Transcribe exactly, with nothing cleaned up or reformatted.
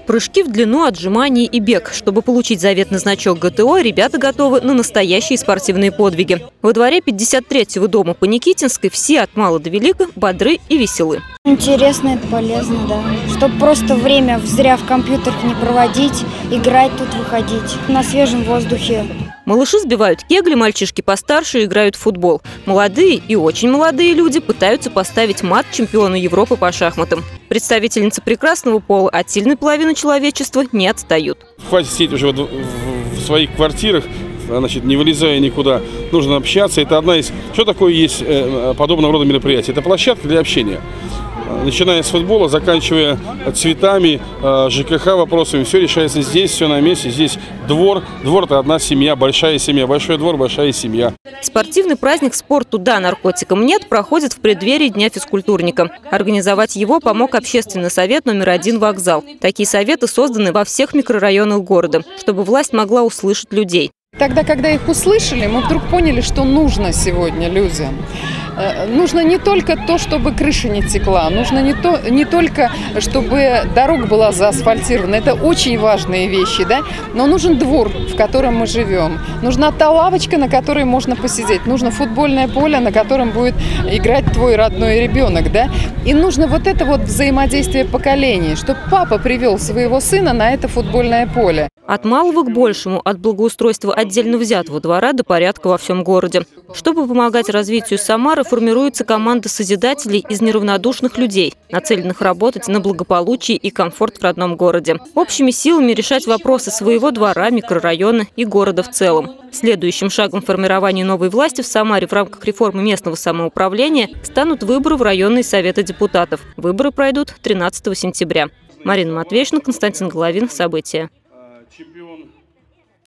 Прыжки в длину, отжимания и бег. Чтобы получить заветный значок ГТО, ребята готовы на настоящие спортивные подвиги. Во дворе пятьдесят третьего дома по Никитинской все от мала до велика бодры и веселы. Интересно, это полезно, да. Чтобы просто время зря в компьютерах не проводить, играть тут, выходить на свежем воздухе. Малыши сбивают кегли, мальчишки постарше играют в футбол. Молодые и очень молодые люди пытаются поставить мат чемпиону Европы по шахматам. Представительницы прекрасного пола от сильной половины человечества не отстают. Хватит сидеть уже вот в своих квартирах, значит, не вылезая никуда. Нужно общаться. Это одна из... Что такое есть подобного рода мероприятия? Это площадка для общения. Начиная с футбола, заканчивая цветами, ЖКХ вопросами, все решается здесь, все на месте. Здесь двор. Двор – это одна семья, большая семья. Большой двор, большая семья. Спортивный праздник «Спорту да, наркотикам нет» проходит в преддверии Дня физкультурника. Организовать его помог общественный совет номер один «Вокзал». Такие советы созданы во всех микрорайонах города, чтобы власть могла услышать людей. Тогда, когда их услышали, мы вдруг поняли, что нужно сегодня людям. Нужно не только то, чтобы крыша не текла, нужно не, то, не только, чтобы дорога была заасфальтирована. Это очень важные вещи, да? Но нужен двор, в котором мы живем. Нужна та лавочка, на которой можно посидеть. Нужно футбольное поле, на котором будет играть твой родной ребенок, да? И нужно вот это вот взаимодействие поколений, чтобы папа привел своего сына на это футбольное поле. От малого к большему, от благоустройства отдельно взятого двора до порядка во всем городе. Чтобы помогать развитию Самары, формируется команда созидателей из неравнодушных людей, нацеленных работать на благополучие и комфорт в родном городе. Общими силами решать вопросы своего двора, микрорайона и города в целом. Следующим шагом формирования новой власти в Самаре в рамках реформы местного самоуправления станут выборы в районные советы депутатов. Выборы пройдут тринадцатого сентября. Марина Матвеевна, Константин Головин. События. Чемпион